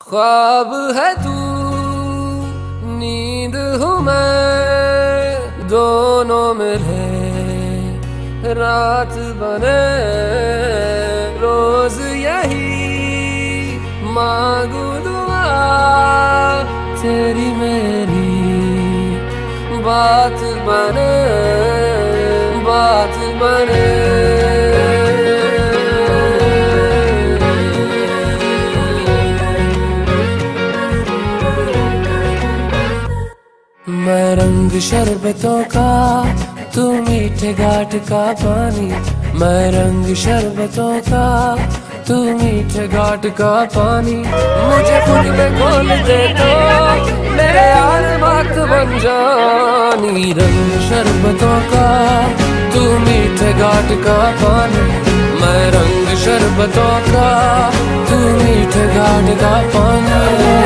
ख्वाब है तू, नींद हूँ मैं, दोनों मिले रात बने। रोज यही मांगू दुआ, तेरी मेरी बात बने, बात बने। मैं रंग शरबतों का, तू मीठे घाट का पानी। मैं रंग शरबतों का, तू मीठे घाट का पानी। मुझे खुद में खोल दे तो मेरे यार बात बन जानी। रंग शरबतों का, तू मीठे घाट का पानी। मैं रंग शरबतों का, तू मीठे घाट का पानी।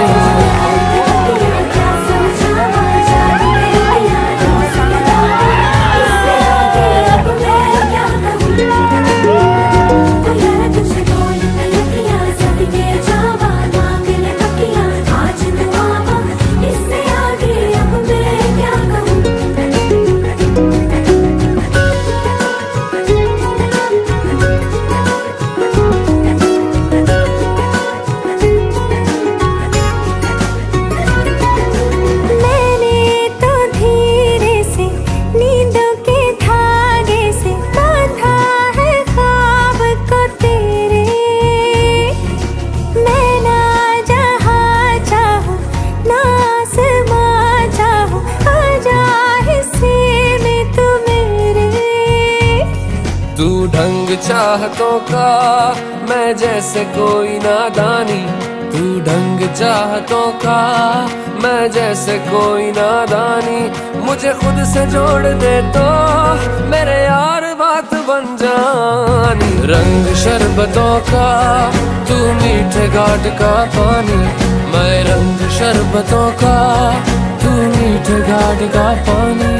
तू ढंग चाहतों का, मैं जैसे कोई नादानी। तू ढंग चाहतों का, मैं जैसे कोई नादानी। मुझे खुद से जोड़ दे तो मेरे यार बात बन जानी। रंग शरबतों का, तू मीठे घाट का पानी। मैं रंग शरबतों का, तू मीठे घाट का पानी।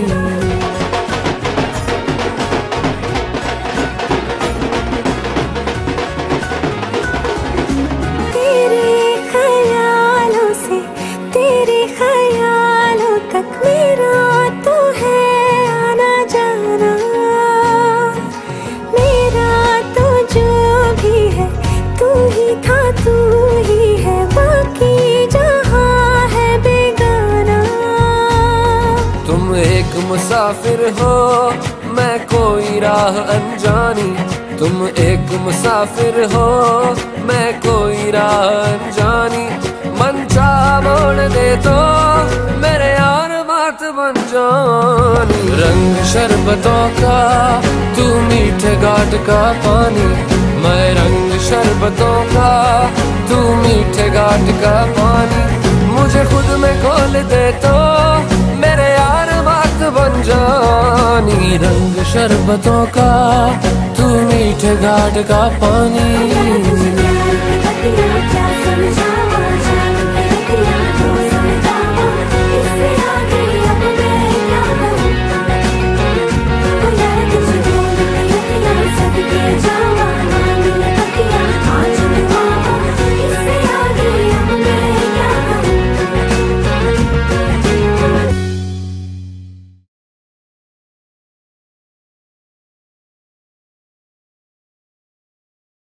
तू ही है, बाकी जहां है बेगाना। तुम एक मुसाफिर हो, मैं कोई राह अनजानी। तुम एक मुसाफिर हो, मैं कोई राह अनजानी। मन चाह मोड़ दे तो मेरे यार बात बन जानी। रंग शरबतों का, तू मीठे घाट का पानी। मैं रंग शरबतों का, तू मीठे घाट का पानी। मुझे खुद में खोल दे तो मेरे यार बात बन जानी। रंग शरबतों का, तू मीठे घाट का पानी।